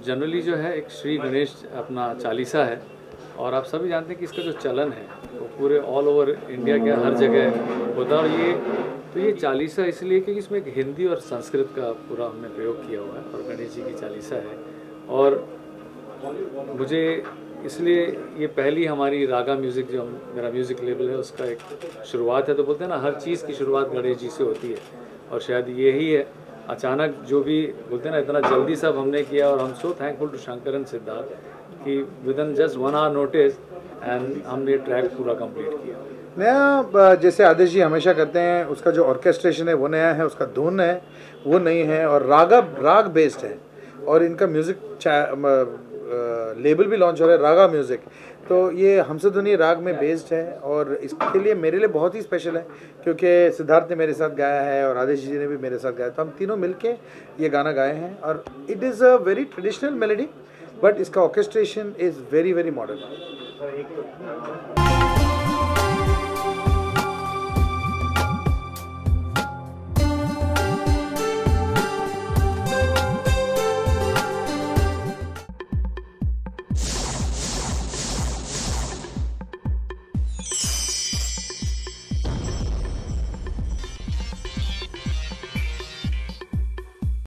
Generally जो है एक श्री गणेश अपना चालीसा है और आप सभी जानते हैं कि इसका जो चलन है वो पूरे ऑल ओवर इंडिया के हर जगह होता है। और ये चालीसा इसलिए क्योंकि इसमें एक हिंदी और संस्कृत का पूरा हमने प्रयोग किया हुआ है और गणेश जी की चालीसा है। और मुझे इसलिए ये पहली हमारी रागा म्यूज़िक जो मेरा म्यूज़िक लेबल है उसका एक शुरुआत है। तो बोलते हैं ना, हर चीज़ की शुरुआत गणेश जी से होती है और शायद यही है अचानक जो भी बोलते हैं ना, इतना जल्दी सब हमने किया। और हम so thankful to Shankar and Siddharth कि within just 1 hour notice and हमने ट्रैक पूरा कंप्लीट किया। नया जैसे आदेश जी हमेशा करते हैं, उसका जो ऑर्केस्ट्रेशन है वो नया है, उसका धुन है वो नई है और राग बेस्ड है। और इनका म्यूज़िक लेबल भी लॉन्च हो रहा है, रागा म्यूज़िक। तो ये हमसे धुनी राग में बेस्ड है और इसके लिए मेरे लिए बहुत ही स्पेशल है क्योंकि सिद्धार्थ ने मेरे साथ गाया है और आदेश जी ने भी मेरे साथ गाया। तो हम तीनों मिलके ये गाना गाए हैं और it is a very traditional melody but इसका orchestration is very very modern.